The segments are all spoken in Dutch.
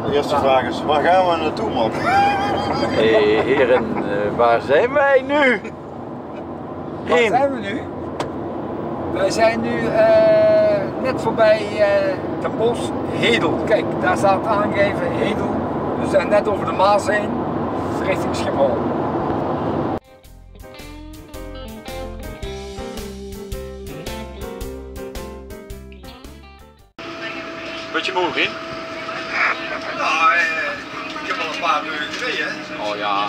De eerste vraag is, waar gaan we naartoe, man? Hey, heren, waar zijn wij nu? Waar zijn we nu? Wij zijn nu net voorbij Den Bosch, Hedel. Kijk, daar staat aangegeven Hedel. We zijn net over de Maas heen, richting Schiphol. Beetje moe, Rien? Nou, ik heb al een paar uur gereden. Oh ja.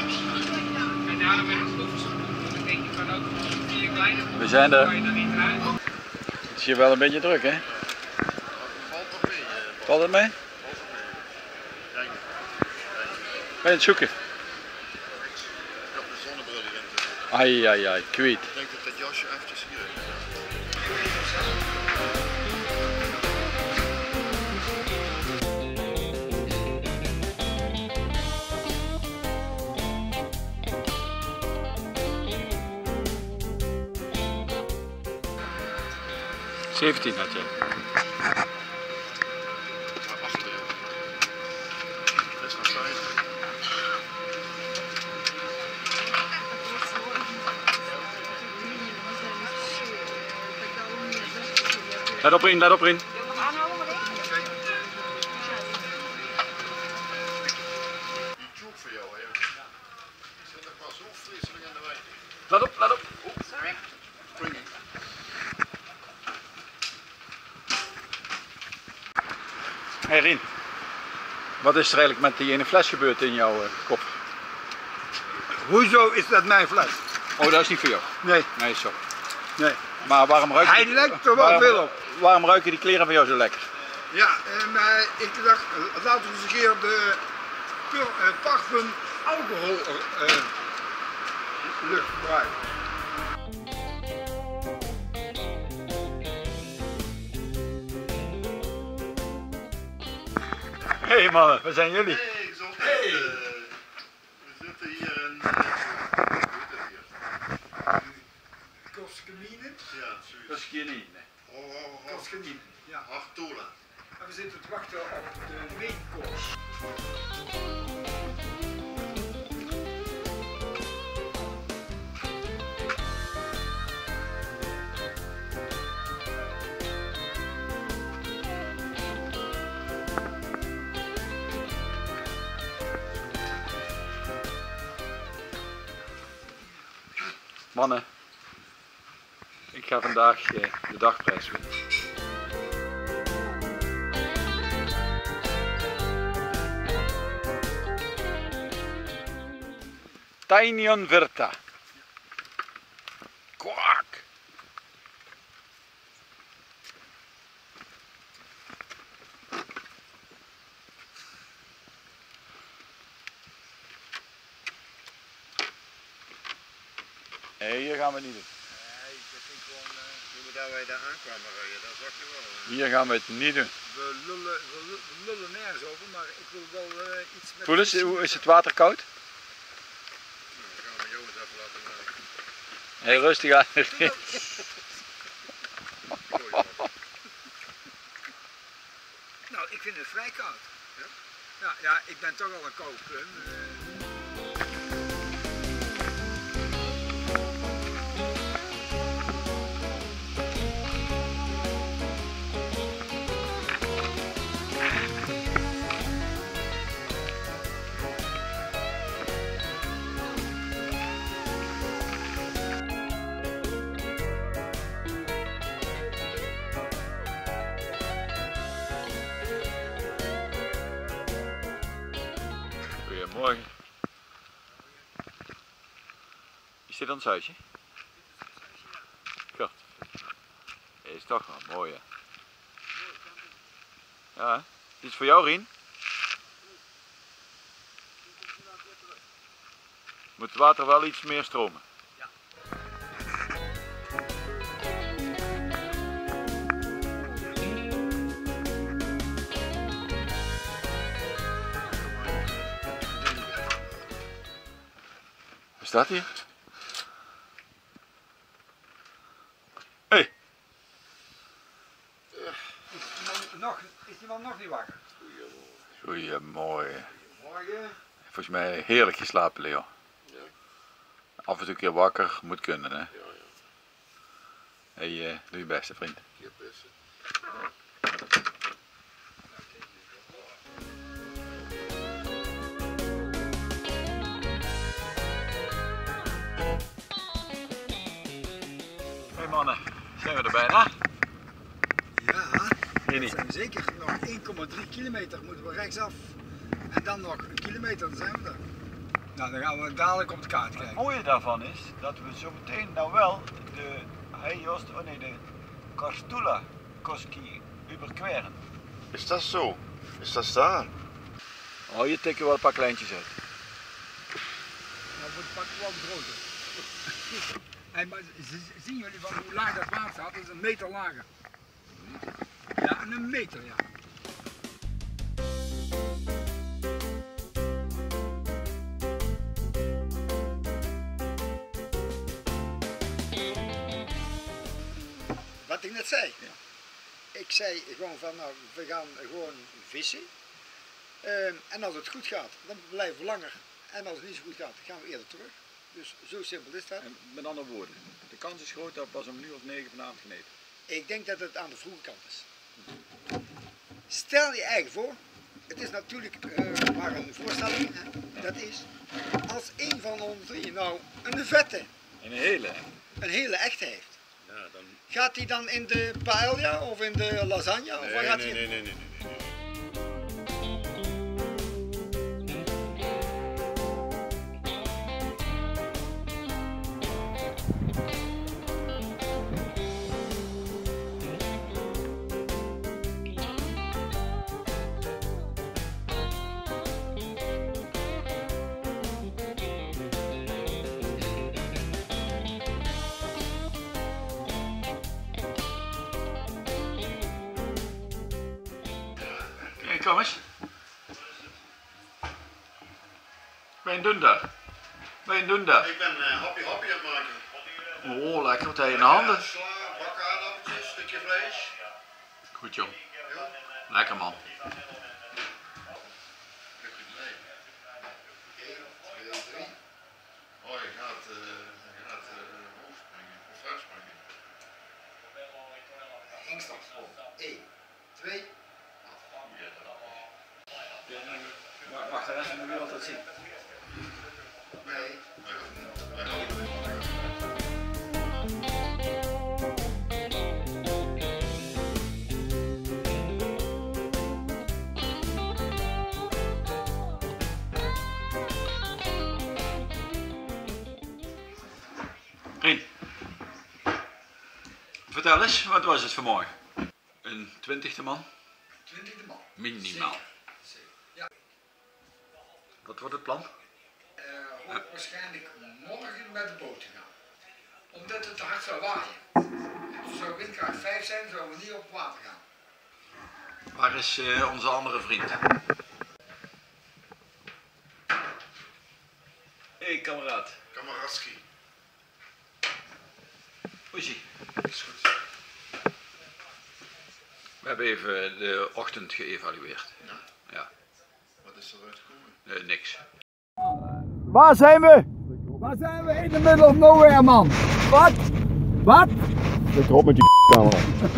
We zijn er. Het is hier wel een beetje druk, hè? Valt het mee? Ben je aan het zoeken? Ik heb de zonnebril erin. Ai, ai, ai, kwijt. Ik denk dat dat jasje eventjes hier is. Zeventien had je. Achter je. Dat is nog 50. Let op, Rien, let op, Rien. Die joke voor jou, hè? Die zit toch wel zo vreselijk in de weg. Let op, let op. Sorry. Springen. Hey Rien, wat is er eigenlijk met die ene fles gebeurd in jouw kop? Hoezo is dat mijn fles? Oh, dat is niet voor jou. Nee, Nee, zo. nee. Maar waarom ruiken Hij lijkt er wel veel op. Waarom ruiken die kleren van jou zo lekker? Ja, maar ik dacht, laten we eens een keer de parfum alcohol lucht gebruiken. Hey mannen, waar zijn jullie? Hey, gezondheid. We zitten hier in... hoe heet het hier? Koskenine? Ja, zoiets. Dat is hier niet. Koskenine, ja. Hartola. En we zitten te wachten op de meenkoers. Mannen, ik ga vandaag de dagprijs winnen. Tainion Verta. Kwak! Nee, hier gaan we het niet doen. Nee, dat vind ik gewoon... Toen wij daar aankwamen rijden, dat zag je wel. Hier gaan we het niet doen. We lullen nergens over, maar ik wil wel iets met... Voel eens, hoe is het water koud? Nou, dan gaan we jou eens even laten werken. Heel rustig aan. Nou, ik vind het vrij koud. Ja? Ja, ja, ik ben toch al een koud plum. Goedemorgen. Is dit ons huisje? God. Is toch wel mooi, hè? Ja, hè? Dit is voor jou, Rien. Moet het water wel iets meer stromen? Ja. Waar staat hij? Hey. Is die man nog niet wakker? Goeiemorgen. Morgen. Volgens mij heerlijk geslapen, Leo. Ja. Af en toe een keer wakker, moet kunnen, hè. Ja. Hey, doe je beste, vriend. Je pissen. Hey mannen, zijn we er bijna? Ja, Hier het niet. zijn zeker nog 1,3 kilometer moeten we rechtsaf. En dan nog een kilometer, dan zijn we er. Nou, dan gaan we dadelijk op de kaart Het kijken. mooie daarvan is dat we zo meteen nou wel de de Karstula Koski überqueren. Is dat zo? Is dat staan? Oh, je tikken wel een paar kleintjes uit. Dan wordt het pak wel groter. Hey, maar zien jullie van hoe laag dat water staat? Dat is een meter lager. Ja, een meter, ja. Wat ik net zei. Ja. Ik zei gewoon van, nou, we gaan gewoon vissen. En als het goed gaat, dan blijven we langer. En als het niet zo goed gaat, gaan we eerder terug. Dus zo simpel is dat. En met andere woorden, de kans is groot dat we pas om 9:00 vanavond gaan eten. Ik denk dat het aan de vroege kant is. Stel je eigen voor, het is natuurlijk maar een voorstelling, hè? Dat is, als een van ons drie nou een vette, En een hele, hè? een hele echte heeft, Ja, dan... gaat hij dan in de paella of in de lasagne? Of waar gaat hij in? Nee. Kijk, kom eens. Ben je doen daar? Ben je doen daar? Ik ben happy aan het maken. Oh, lekker. Wat heb je in de handen? Sla, bakken aardappeltjes, stukje vlees. Goed, jong. Ja. Lekker, man. 1, 2, 3. Oh, je gaat hoog springen, of vooruit springen. Hengstaf. 1, 2. Wacht, de rest van de wereld dat zien. Nee. Wij gaan Vriend, vertel eens, wat was het vanmorgen? Een 20e man? 20e man. Minimaal. Zeker. Ja. Wat wordt het plan? Waarschijnlijk morgen met de boot te gaan. Omdat het te hard zou waaien. Dus zou windkracht 5 zijn, zouden we niet op water gaan. Waar is onze andere vriend? Hé, kameraad. Kamaratski. Hoe is ie? Is goed. We hebben even de ochtend geëvalueerd. Ja. Ja, Wat is eruit gekomen? niks. Waar zijn we? Waar zijn we? In the middle of nowhere, man. Wat? Wat? Ik hoop met je camera.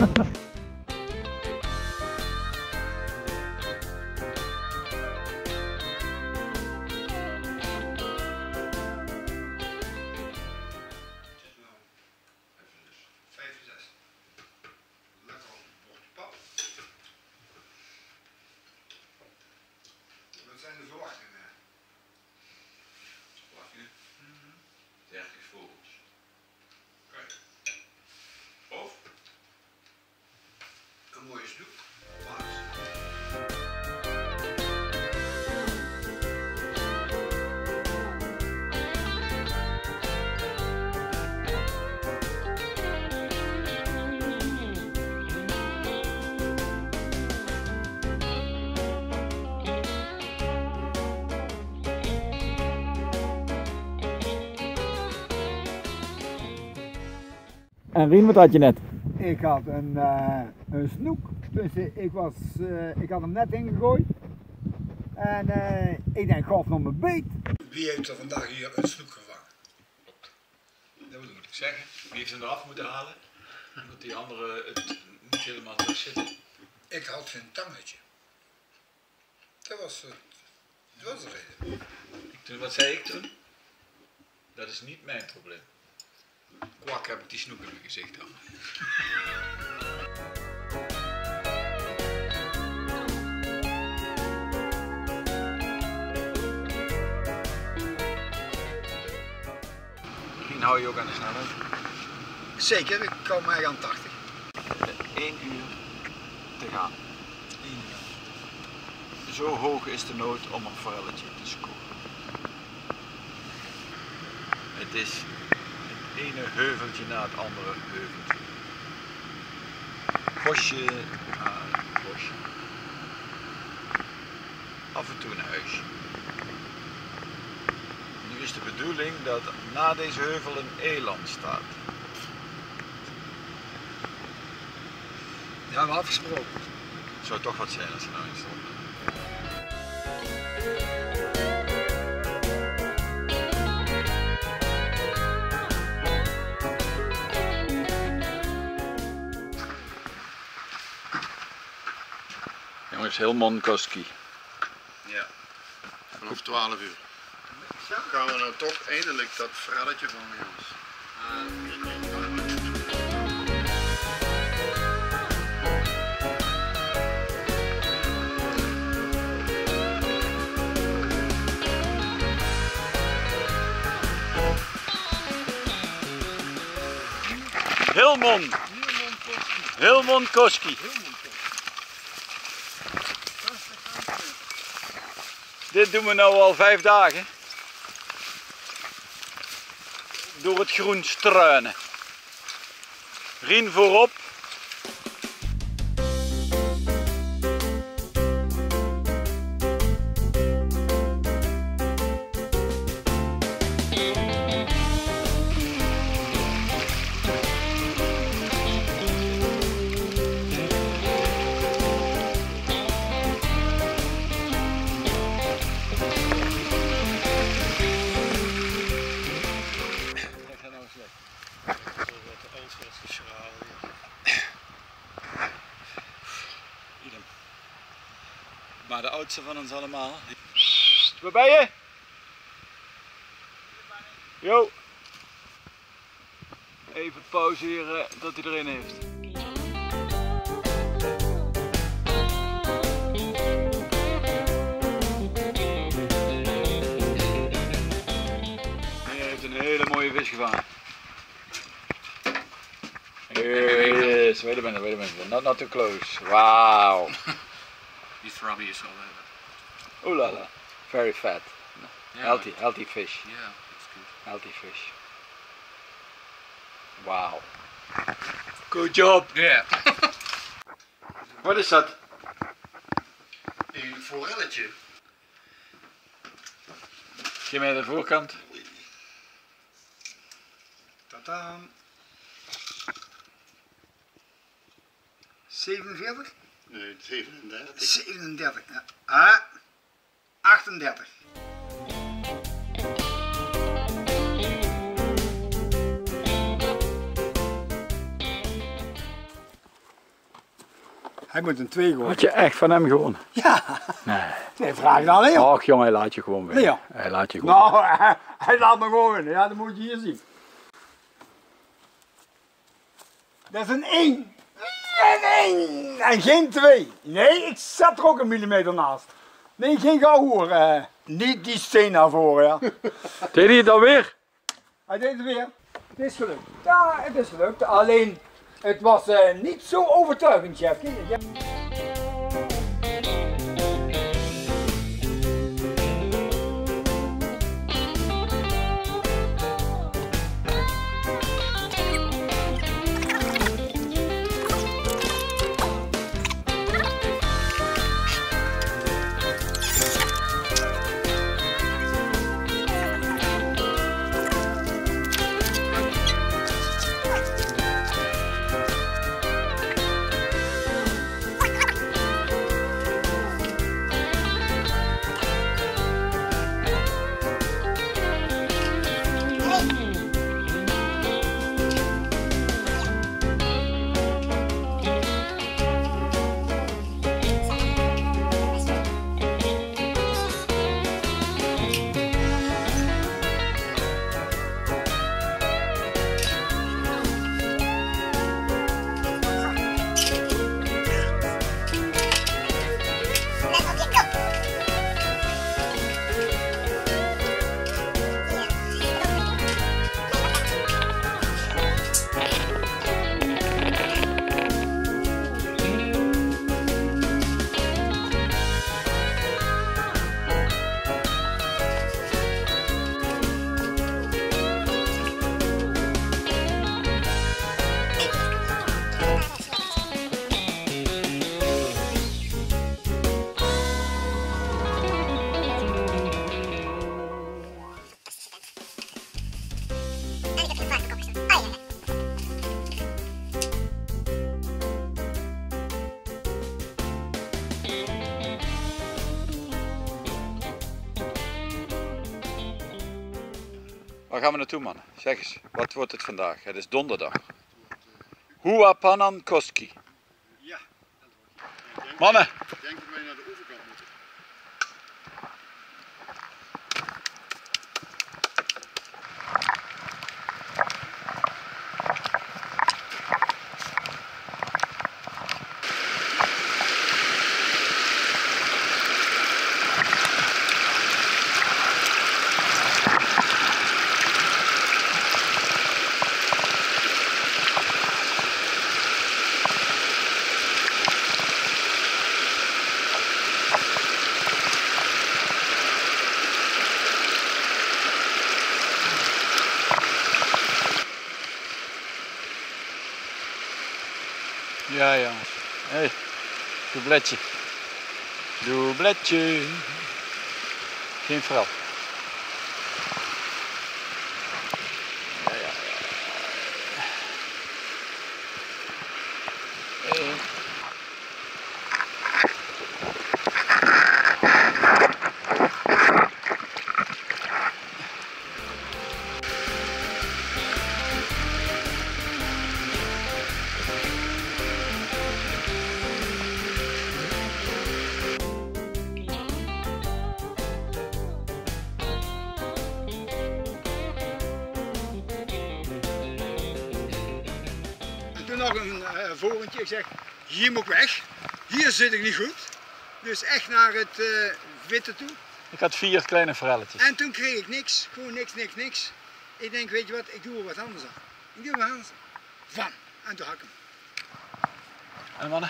Wat zijn de verwachtingen? Verwachtingen? 30 vogels. Kijk. Of? Een mooie snoep. En Rien, wat had je net? Ik had een snoek. Dus ik had hem net ingegooid. En ik denk, gaf nog mijn beet. Wie heeft er vandaag hier een snoek gevangen? Dat moet ik zeggen. Wie heeft hem eraf moeten halen? Omdat die anderen het niet helemaal terug zitten. Ik had geen tangetje. Dat was de reden. Wat zei ik toen? Dat is niet mijn probleem. Kwak heb ik die snoek in mijn gezicht hangen. Misschien hou je ook aan de snelheid. Zeker, ik kom mij aan 80. 1 uur te gaan. 1 uur. Zo hoog is de nood om een forelletje te scoren. Het is het ene heuveltje na het andere heuveltje. Bosje aan bosje. Af en toe een huisje. Nu is de bedoeling dat na deze heuvel een eland staat. Ja, we hebben afgesproken. Het zou toch wat zijn als er nou in stond. Jongens, Hilmon Koski. Ja, vanaf 12 uur. Gaan we nou toch eindelijk dat verhaaltje van jongens. Hilmon Koski. Dit doen we nou al 5 dagen. Door het groen struinen. Rien voorop. Maar de oudste van ons allemaal. Waar ben je? Jo. Even pauzeren dat hij erin heeft. Hij heeft een hele mooie vis gevangen. Yes, wait a minute, not too close. Wow. You throw me your soul over. Ooh la la, very fat. Yeah, Healthy fish. Yeah, that's good. Healthy fish. Wow. Good job. Yeah. Wat is dat? Een forelletje. Geef mij de voorkant. Tadam. 47? Nee, 37. 37. Ah, 38. Hij moet een 2 gooien. Had je echt van hem gewonnen? Ja. Nee. Nee, vraag dan alleen. Och jongen, hij laat je gewoon winnen. Ja. Hij laat je gewoon. Nou, hij laat me gewoon winnen. Ja, dat moet je hier zien. Dat is een 1. Een 1. En geen 2. Nee, ik zat er ook een millimeter naast. Nee, geen gauwhoer. Niet die steen naar voren, ja. Deed hij het alweer? Hij deed het weer. Het is gelukt. Ja, het is gelukt. Alleen, het was niet zo overtuigend, chef. Ja. Waar gaan we naartoe, mannen? Zeg eens, wat wordt het vandaag? Het is donderdag. Huapanan Koski. Ja, dat wordt. Mannen! Ik denk dat wij naar de overkant moeten. Ja, jongens. Hé, doubletje. Doubletje. Geen verhaal. Ja. Hey. Toen nog een vorentje, ik zeg, hier moet ik weg, hier zit ik niet goed. Dus echt naar het witte toe. Ik had 4 kleine verhaaltjes. En toen kreeg ik niks, gewoon niks. Ik denk, weet je wat, ik doe er wat anders aan. Ik doe er wat anders aan. Van, en toen hak ik hem. En mannen?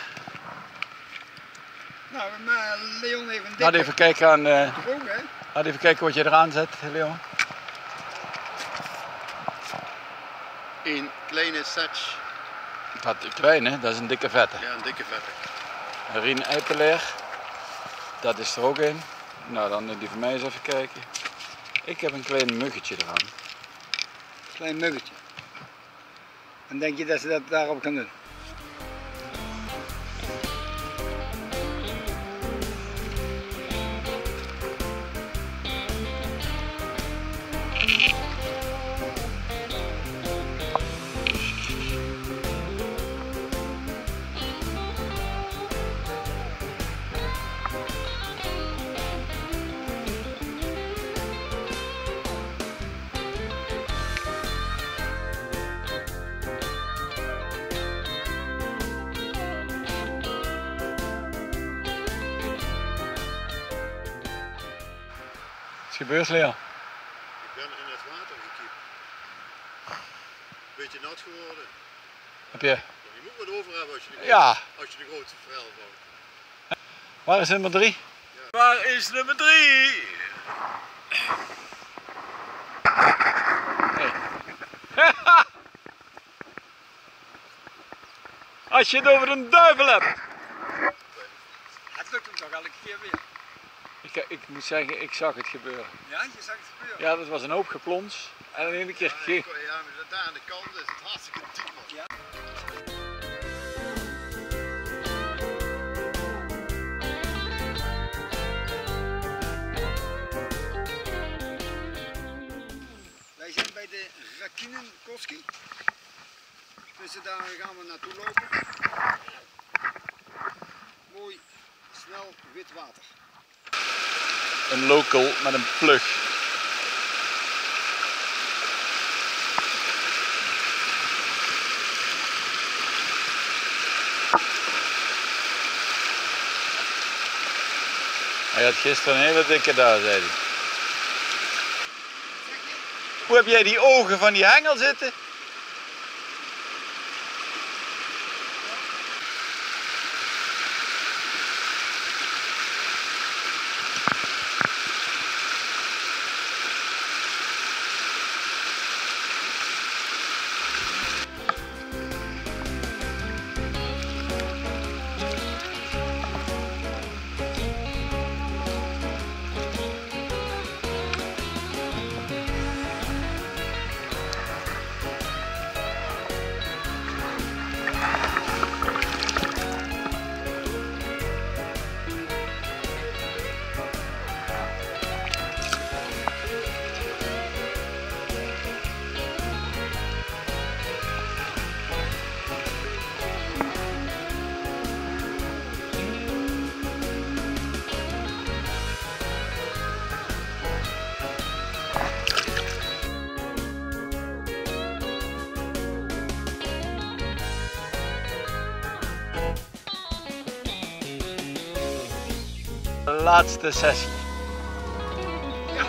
Nou, maar Leon heeft een dikke. Laat even kijken aan... Droog, hè? Laat even kijken wat je eraan zet, Leon. Een kleine satch. Dat is klein, hè? Dat is een dikke vette. Ja, een dikke vette. Een Rien Eipelair. Dat is er ook een. Nou, dan die van mij eens even kijken. Ik heb een klein muggetje eraan. Klein muggetje. En denk je dat ze dat daarop kan doen? Wat is gebeurd, Leon? Ik ben in het water gekiept. Beetje nat geworden. Heb je... Je moet wat over hebben als je de grootste verhaal bouwt. Waar is nummer 3? Ja. Waar is nummer 3? Hey. Als je het over een duivel hebt. Het lukt hem toch elke keer weer. Ik moet zeggen, ik zag het gebeuren. Ja, je zag het gebeuren. Ja, dat was een hoop geplons. En in één keer Ja, ging... maar daar aan de kant is het hartstikke diep, man. Ja. Wij zijn bij de Rakinen Koski. Dus daar gaan we naartoe lopen. Mooi, snel wit water. Een local met een plug. Hij had gisteren een hele dikke daar, zei hij. Hoe heb jij die ogen van die hengel zitten? laatste sessie. Ja.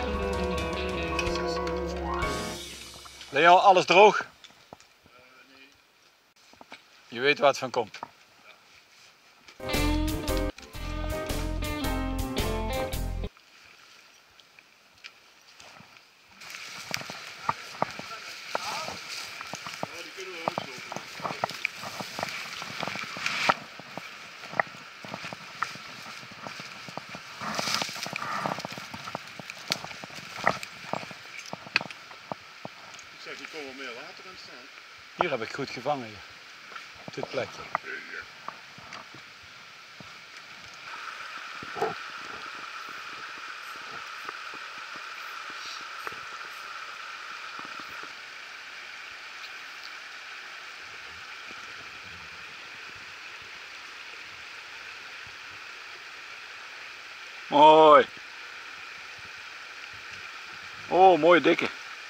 Leon, alles droog? Nee. Je weet waar het van komt. Die kunnen we ook slopen. Ik zeg, hier komen meer water in staan. Hier heb ik goed gevangen. Hier. Op dit plekje. Mooi. Oh, mooie dikke.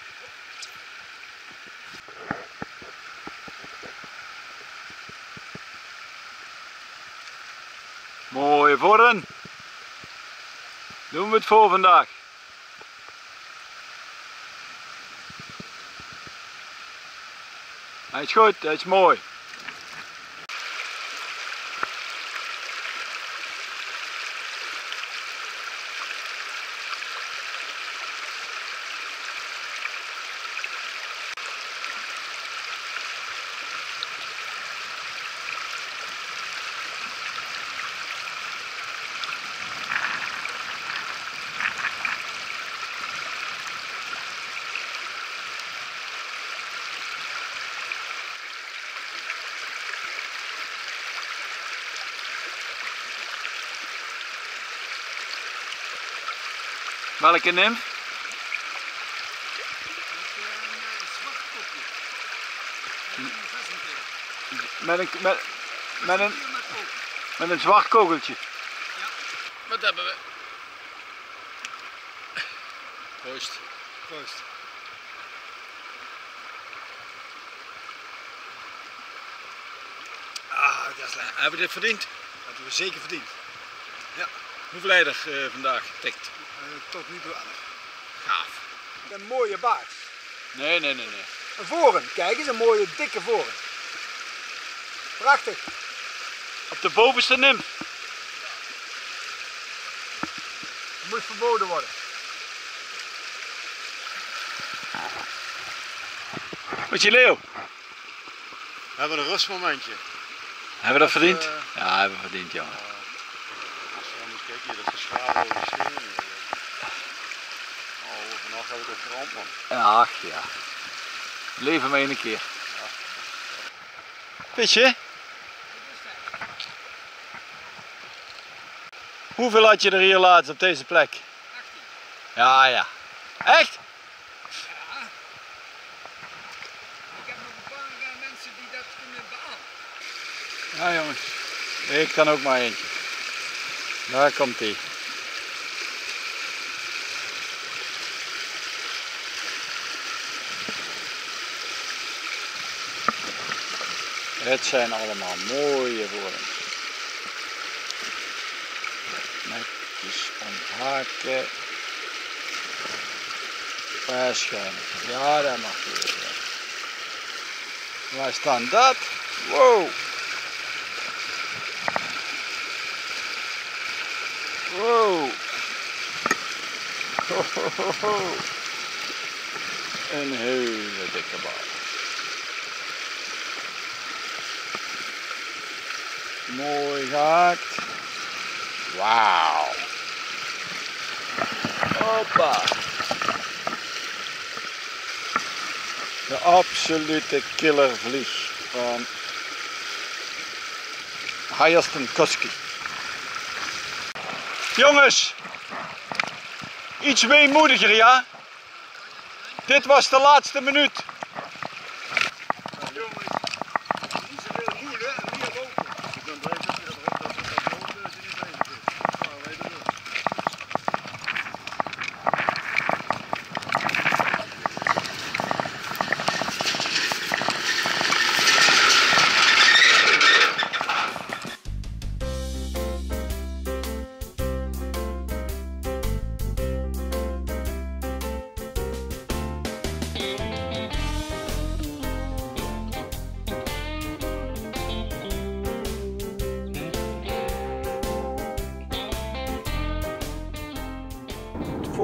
Mooie vorren. Doen we het voor vandaag. Hij is goed, hij is mooi. Welke nimf? Met een zwart kogeltje. Ja. Wat hebben we? Proost. Proost. Ah, dat is lekker. Hebben we dit verdiend? Dat hebben we zeker verdiend. Ja. Hoeveel leider vandaag tikt? Tot nu toe 11. Gaaf. Een mooie baard. Nee. Een voren, kijk eens, een mooie dikke voren. Prachtig. Op de bovenste nimf. Moet verboden worden. Wat je Leo? We hebben een rustmomentje. Hebben we dat verdiend? Ja, hebben we verdiend, ja. Als je dan moet kijken, hier, dat is de schade over de stenen. Oh, vannacht heb ik ook verand, man. Ach ja. Leven maar één keer. Visje? Hoeveel had je er hier laatst op deze plek? 18. Ja. Echt? Ja. Ik heb nog een paar mensen die dat kunnen beamen. Ja jongens. Ik kan ook maar eentje. Daar komt ie. Het zijn allemaal mooie vorms. Netjes onthaken. Waarschijnlijk. Ja, dat mag weer. Waar staan dat? Wow! Wow! Ho, ho, ho, ho. Een hele dikke bal. Mooi gehaakt. Wauw. Hoppa. De absolute killervlieg van Hayaston Koski. Jongens, iets weemoediger, ja? Dit was de laatste minuut. Jongens, niet zoveel moeilijk en meer open. Ik ben blij dat je dat boot niet bezig is. Ja, wij doen het.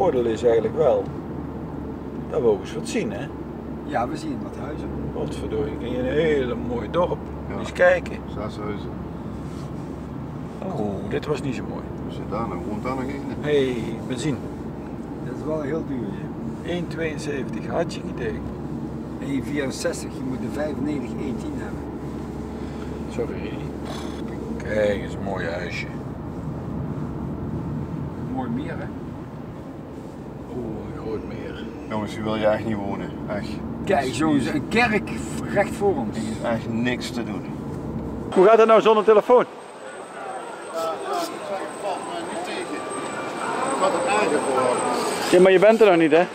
voordeel is eigenlijk wel dat we ook eens wat zien, hè? Ja, we zien wat huizen. Godverdorie, in een hele mooi dorp. Ja. Eens kijken. 6 huizen. Oh, dit was niet zo mooi. Als je daar nou woont, daar nog één. Hé, benzine. Dat is wel heel duur. 1,72, had je idee. 1,64, je moet de 95, 1,10 hebben. Sorry. Kijk eens, een mooi huisje. Mooi meer, hè? Oeh, een groot meer. Jongens, hier wil je echt niet wonen. Echt. Kijk, zo'n een kerk recht voor ons. Er is echt niks te doen. Hoe gaat het nou zonder telefoon? Dat valt me niet tegen. Ik had het aangeboren. Ja, maar je bent er nog niet, hè?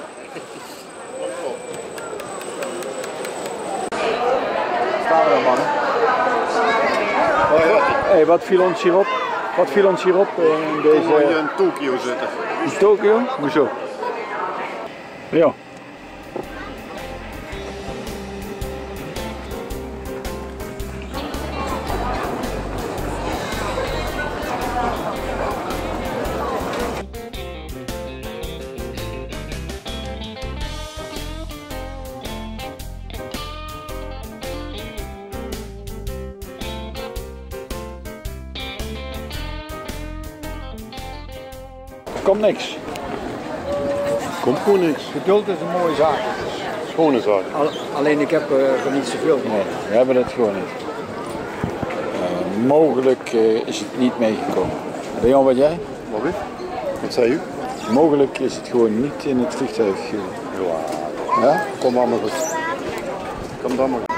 Staan we dan, mannen? Hey, wat viel ons hierop? Wat viel ons hierop in Kom maar hier deze... in Tokio zitten. In Tokio? Hoezo? Ja. Er komt niks. Komt gewoon niks. Geduld is een mooie zaak. Schone zaak. Alleen ik heb er niet zoveel van. Nee, we hebben het gewoon niet. Mogelijk is het niet meegekomen. Leon, wat jij? Wat weer? Wat zei u? Mogelijk is het gewoon niet in het vliegtuig. Ja. Ja? Komt allemaal goed. Komt allemaal goed.